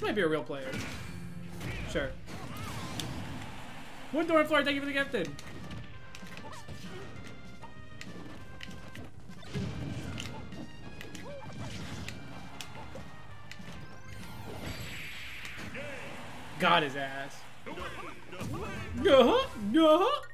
might be a real player. Sure. Woodthorn Floor, thank you for the gifted. Got his ass. Uh-huh.